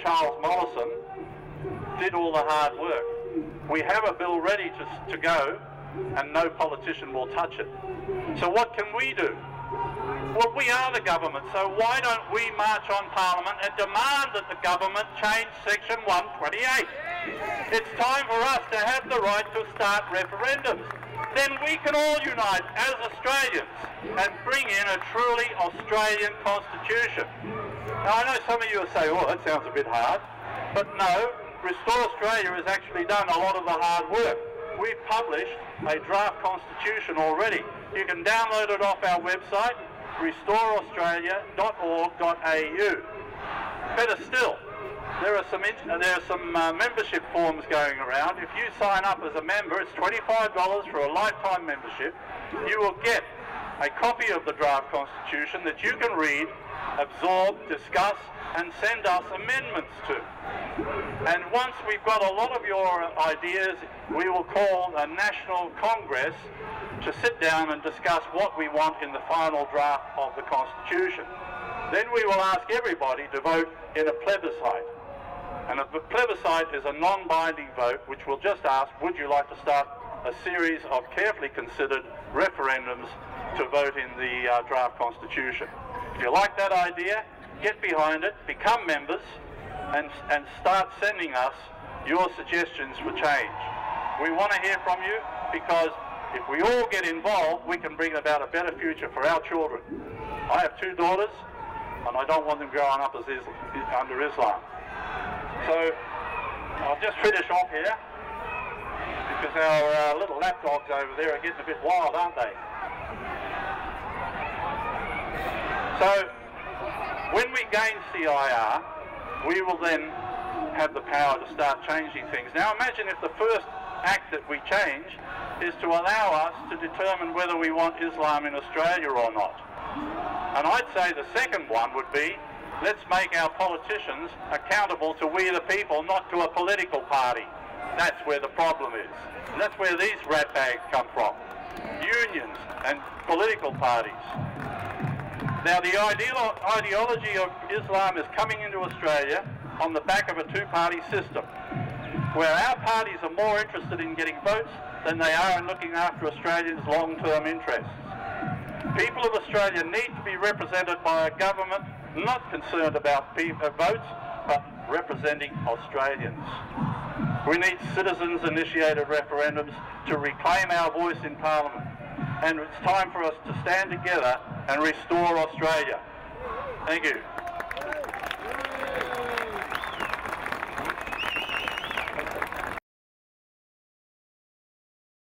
Charles Mollison did all the hard work. We have a bill ready to go, and no politician will touch it. So what can we do? Well, we are the government, so why don't we march on Parliament and demand that the government change Section 128? It's time for us to have the right to start referendums. Then we can all unite as Australians and bring in a truly Australian constitution. Now, I know some of you will say, oh, that sounds a bit hard, but no, Restore Australia has actually done a lot of the hard work. We've published a draft constitution already. You can download it off our website, restoreaustralia.org.au. Better still, there are some membership forms going around. If you sign up as a member, it's $25 for a lifetime membership. You will get a copy of the draft constitution that you can read, absorb, discuss, and send us amendments to. And once we've got a lot of your ideas, we will call a National Congress to sit down and discuss what we want in the final draft of the Constitution. Then we will ask everybody to vote in a plebiscite. And a plebiscite is a non-binding vote which will just ask, would you like to start a series of carefully considered referendums to vote in the draft Constitution. If you like that idea, get behind it, become members, and start sending us your suggestions for change. We want to hear from you, because if we all get involved, we can bring about a better future for our children. I have 2 daughters, and I don't want them growing up as under Islam. So I'll just finish off here, because our little lapdogs over there are getting a bit wild, aren't they? So when we gain CIR, we will then have the power to start changing things. Now imagine if the first act that we change is to allow us to determine whether we want Islam in Australia or not. And I'd say the second one would be, let's make our politicians accountable to we the people, not to a political party. That's where the problem is. And that's where these ratbags come from. Unions and political parties. Now the ideology of Islam is coming into Australia on the back of a 2-party system, where our parties are more interested in getting votes than they are in looking after Australians' long-term interests. People of Australia need to be represented by a government not concerned about votes, but representing Australians. We need citizens-initiated referendums to reclaim our voice in Parliament. And it's time for us to stand together and restore Australia. Thank you.